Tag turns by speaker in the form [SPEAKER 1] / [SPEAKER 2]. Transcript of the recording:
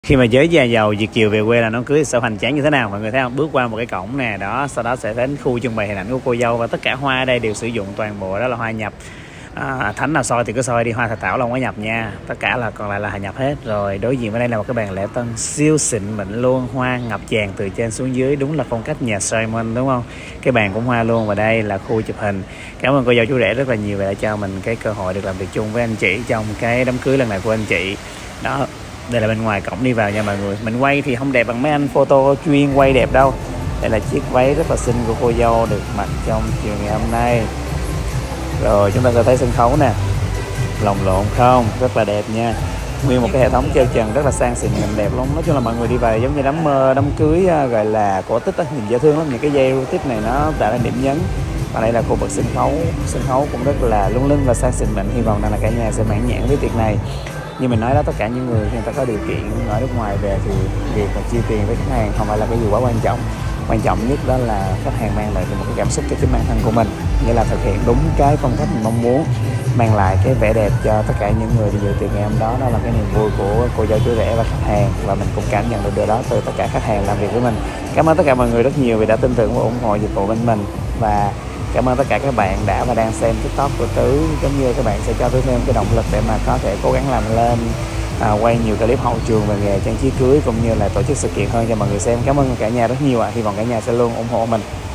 [SPEAKER 1] Khi mà giới nhà giàu Việt kiều về quê là đám cưới thì sẽ hoành tráng như thế nào mọi người thấy không? Bước qua một cái cổng nè đó, sau đó sẽ đến khu trưng bày hình ảnh của cô dâu và tất cả hoa ở đây đều sử dụng toàn bộ đó là hoa nhập. Thánh nào soi thì cứ soi đi, hoa thạch thảo là không có nhập nha, tất cả là còn lại là nhập hết. Rồi đối diện với đây là một cái bàn lễ tân siêu xịn mịn luôn, hoa ngập tràn từ trên xuống dưới, đúng là phong cách nhà Simon đúng không? Cái bàn cũng hoa luôn và đây là khu chụp hình. Cảm ơn cô dâu chú rể rất là nhiều vì đã cho mình cái cơ hội được làm việc chung với anh chị trong cái đám cưới lần này của anh chị đó. Đây là bên ngoài cổng đi vào nha mọi người. Mình quay thì không đẹp bằng mấy anh photo chuyên quay đẹp đâu. Đây là chiếc váy rất là xinh của cô dâu được mặc trong chiều ngày hôm nay. Rồi chúng ta sẽ thấy sân khấu nè, lồng lộn không, rất là đẹp nha. Nguyên một cái hệ thống treo trần rất là sang xịn nhìn đẹp luôn. Nói chung là mọi người đi về giống như đám cưới gọi là cổ tích á, nhìn dễ thương lắm. Những cái dây tích này nó tạo ra điểm nhấn. Và đây là khu vực sân khấu cũng rất là lung linh và sang xịn mịn. Hy vọng rằng là cả nhà sẽ mãn nhãn với tiệc này. Như mình nói đó, tất cả những người khi người ta có điều kiện ở nước ngoài về thì việc mà chi tiền với khách hàng không phải là cái gì quá quan trọng nhất đó là khách hàng mang lại một cái cảm xúc cho chính bản thân của mình, nghĩa là thực hiện đúng cái phong cách mình mong muốn, mang lại cái vẻ đẹp cho tất cả những người đi dự tiệc ngày hôm đó. Đó là cái niềm vui của cô dâu chú rể và khách hàng, và mình cũng cảm nhận được điều đó từ tất cả khách hàng làm việc với mình. Cảm ơn tất cả mọi người rất nhiều vì đã tin tưởng và ủng hộ dịch vụ bên mình, và cảm ơn tất cả các bạn đã và đang xem TikTok của Tứ. Giống như các bạn sẽ cho Tứ thêm cái động lực để mà có thể cố gắng làm lên, quay nhiều clip hậu trường về nghề trang trí cưới cũng như là tổ chức sự kiện hơn cho mọi người xem. Cảm ơn cả nhà rất nhiều ạ. Hy vọng cả nhà sẽ luôn ủng hộ mình.